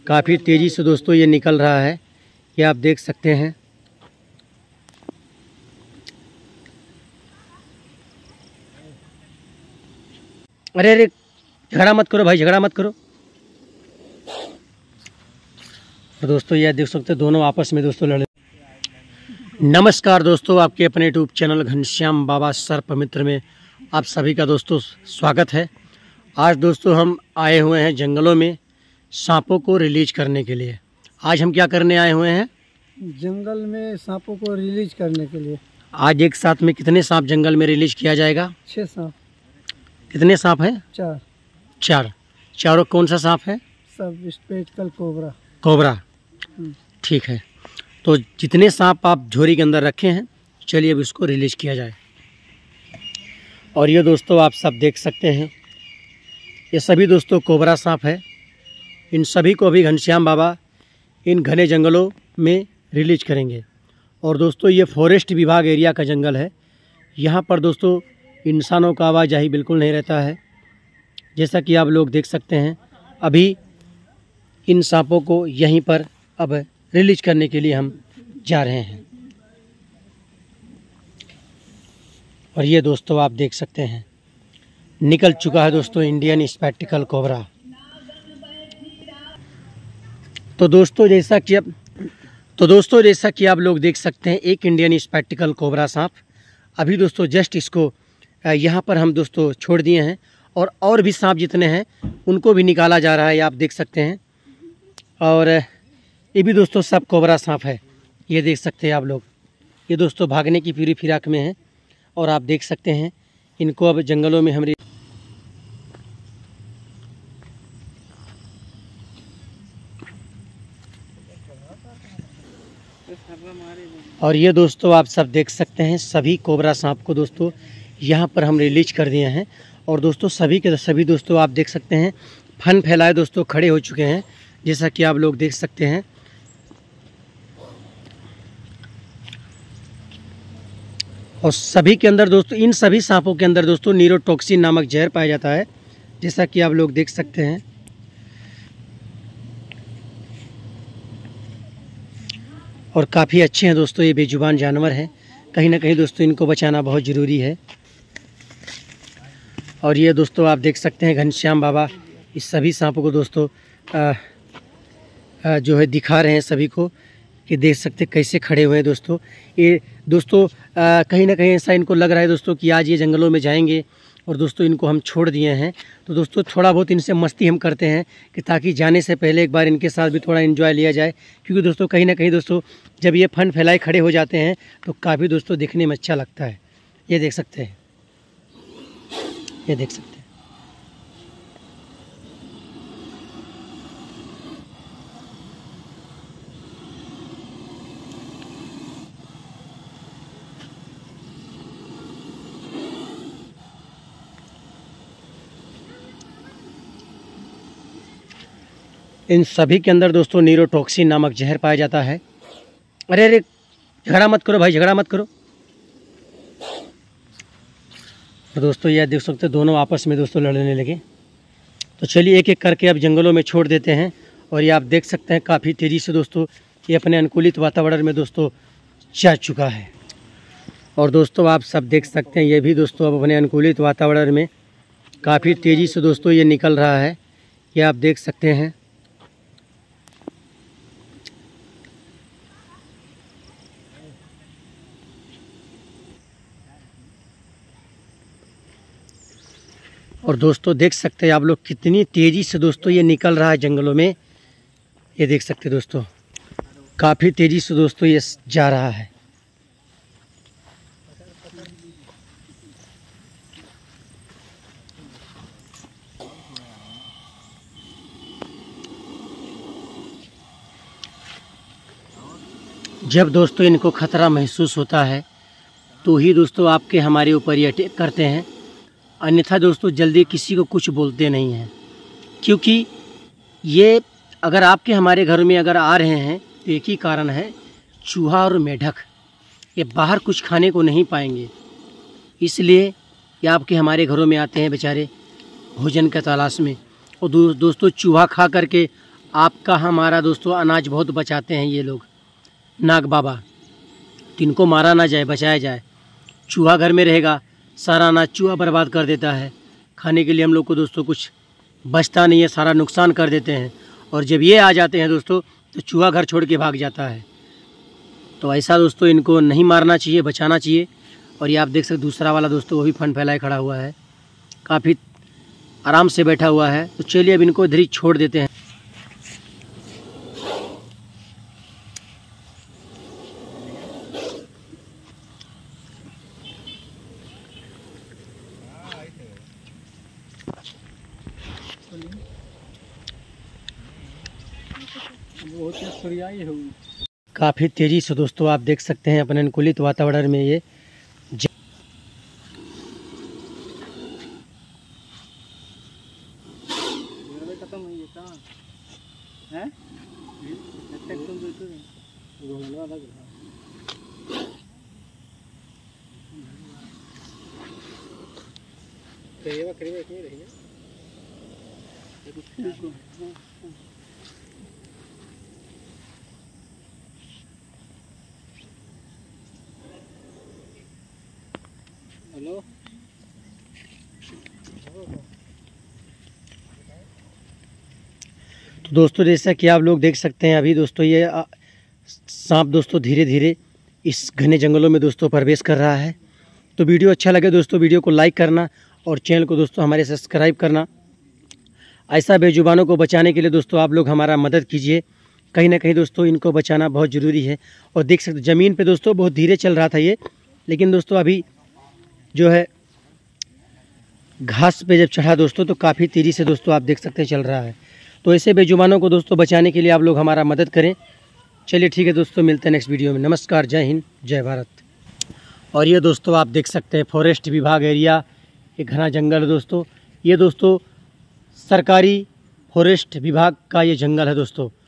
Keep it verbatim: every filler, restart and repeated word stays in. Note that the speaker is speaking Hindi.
काफ़ी तेज़ी से दोस्तों ये निकल रहा है, ये आप देख सकते हैं। अरे अरे झगड़ा मत करो भाई, झगड़ा मत करो। तो दोस्तों ये देख सकते हैं दोनों आपस में दोस्तों लड़े। नमस्कार दोस्तों, आपके अपने यूट्यूब चैनल घनश्याम बाबा सर्प मित्र में आप सभी का दोस्तों स्वागत है। आज दोस्तों हम आए हुए हैं जंगलों में सांपों को रिलीज करने के लिए। आज हम क्या करने आए हुए हैं? जंगल में सांपों को रिलीज करने के लिए। आज एक साथ में कितने सांप जंगल में रिलीज किया जाएगा? छह सांप। कितने सांप हैं? चार। चार। चारों कौन सा सांप है? सब स्पेक्ट्रल कोबरा। कोबरा, ठीक है। तो जितने सांप आप झोरी के अंदर रखे हैं, चलिए अब इसको रिलीज किया जाए। और ये दोस्तों आप सब देख सकते हैं, ये सभी दोस्तों कोबरा सांप है। इन सभी को अभी घनश्याम बाबा इन घने जंगलों में रिलीज करेंगे। और दोस्तों ये फॉरेस्ट विभाग एरिया का जंगल है। यहाँ पर दोस्तों इंसानों का आवाजाही बिल्कुल नहीं रहता है। जैसा कि आप लोग देख सकते हैं, अभी इन सांपों को यहीं पर अब रिलीज करने के लिए हम जा रहे हैं। और ये दोस्तों आप देख सकते हैं निकल चुका है दोस्तों इंडियन स्पेक्ट्रल कोबरा। तो दोस्तों जैसा कि अब तो दोस्तों जैसा कि आप लोग देख सकते हैं, एक इंडियन स्पेक्ट्रल कोबरा सांप अभी दोस्तों जस्ट इसको यहाँ पर हम दोस्तों छोड़ दिए हैं। और और भी सांप जितने हैं उनको भी निकाला जा रहा है, आप देख सकते हैं। और ये भी दोस्तों सब कोबरा सांप है, ये देख सकते हैं आप लोग। ये दोस्तों भागने की पूरी फिराक में है। और आप देख सकते हैं इनको अब जंगलों में हम। और ये दोस्तों आप सब देख सकते हैं सभी कोबरा सांप को दोस्तों यहाँ पर हम रिलीज कर दिए हैं। और दोस्तों सभी के सभी दोस्तों आप देख सकते हैं फन फैलाए दोस्तों खड़े हो चुके हैं, जैसा कि आप लोग देख सकते हैं। और सभी के अंदर दोस्तों, इन सभी सांपों के अंदर दोस्तों न्यूरोटॉक्सिन नामक जहर पाया जाता है, जैसा कि आप लोग देख सकते हैं। और काफ़ी अच्छे हैं दोस्तों, ये बेजुबान जानवर हैं। कहीं ना कहीं दोस्तों इनको बचाना बहुत ज़रूरी है। और ये दोस्तों आप देख सकते हैं घनश्याम बाबा इस सभी सांपों को दोस्तों आ, आ, जो है दिखा रहे हैं सभी को, कि देख सकते कैसे खड़े हुए हैं दोस्तों। ये दोस्तों आ, कहीं ना कहीं ऐसा इनको लग रहा है दोस्तों कि आज ये जंगलों में जाएंगे। और दोस्तों इनको हम छोड़ दिए हैं, तो दोस्तों थोड़ा बहुत इनसे मस्ती हम करते हैं कि ताकि जाने से पहले एक बार इनके साथ भी थोड़ा एंजॉय लिया जाए। क्योंकि दोस्तों कहीं ना कहीं दोस्तों जब ये फन फैलाए खड़े हो जाते हैं तो काफ़ी दोस्तों दिखने में अच्छा लगता है। ये देख सकते हैं, ये देख सकते हैं। इन सभी के अंदर दोस्तों न्यूरोटॉक्सिन नामक जहर पाया जाता है। अरे अरे झगड़ा मत करो भाई, झगड़ा मत करो। तो दोस्तों ये देख सकते हैं दोनों आपस में दोस्तों लड़ने लगे। तो चलिए एक एक करके अब जंगलों में छोड़ देते हैं। और ये आप देख सकते हैं काफ़ी तेज़ी से दोस्तों ये अपने अनुकूलित वातावरण में दोस्तों जा चुका है। और दोस्तों आप सब देख सकते हैं ये भी दोस्तों अब अपने अनुकूलित वातावरण में काफ़ी तेज़ी से दोस्तों ये निकल रहा है, ये आप देख सकते हैं। और दोस्तों देख सकते हैं आप लोग कितनी तेज़ी से दोस्तों ये निकल रहा है जंगलों में, ये देख सकते हैं दोस्तों काफ़ी तेज़ी से दोस्तों ये जा रहा है। जब दोस्तों इनको खतरा महसूस होता है तो ही दोस्तों आपके हमारे ऊपर ये अटैक करते हैं, अन्यथा दोस्तों जल्दी किसी को कुछ बोलते नहीं हैं। क्योंकि ये अगर आपके हमारे घर में अगर आ रहे हैं तो एक ही कारण है, चूहा और मेढक। ये बाहर कुछ खाने को नहीं पाएंगे, इसलिए ये आपके हमारे घरों में आते हैं बेचारे भोजन के तलाश में। और दो, दोस्तों चूहा खा करके आपका हमारा दोस्तों अनाज बहुत बचाते हैं ये लोग नाग बाबा। तो इनको मारा ना जाए, बचाया जाए। चूहा घर में रहेगा, सारा अनाज चूहा बर्बाद कर देता है। खाने के लिए हम लोग को दोस्तों कुछ बचता नहीं है, सारा नुकसान कर देते हैं। और जब ये आ जाते हैं दोस्तों तो चूहा घर छोड़ के भाग जाता है। तो ऐसा दोस्तों इनको नहीं मारना चाहिए, बचाना चाहिए। और ये आप देख सकते दूसरा वाला दोस्तों वो भी फन फैलाए खड़ा हुआ है, काफ़ी आराम से बैठा हुआ है। तो चलिए अब इनको इधर ही छोड़ देते हैं। काफ़ी तेज़ी से दोस्तों आप देख सकते हैं अपने अनुकूलित वातावरण में ये खत्म हुई है कहाँ है? हेलो तो दोस्तों जैसा कि आप लोग देख सकते हैं अभी दोस्तों ये सांप दोस्तों धीरे धीरे इस घने जंगलों में दोस्तों प्रवेश कर रहा है। तो वीडियो अच्छा लगे दोस्तों वीडियो को लाइक करना और चैनल को दोस्तों हमारे सब्सक्राइब करना। ऐसा बेजुबानों को बचाने के लिए दोस्तों आप लोग हमारा मदद कीजिए। कहीं ना कहीं दोस्तों इनको बचाना बहुत ज़रूरी है। और देख सकते ज़मीन पे दोस्तों बहुत धीरे चल रहा था ये, लेकिन दोस्तों अभी जो है घास पे जब चढ़ा दोस्तों तो काफ़ी तेज़ी से दोस्तों आप देख सकते हैं चल रहा है। तो ऐसे बेजुबानों को दोस्तों बचाने के लिए आप लोग हमारा मदद करें। चलिए ठीक है दोस्तों, मिलते हैं नेक्स्ट वीडियो में। नमस्कार, जय हिंद, जय भारत। और ये दोस्तों आप देख सकते हैं फॉरेस्ट विभाग एरिया, एक घना जंगल है दोस्तों। ये दोस्तों सरकारी फॉरेस्ट विभाग का ये जंगल है दोस्तों।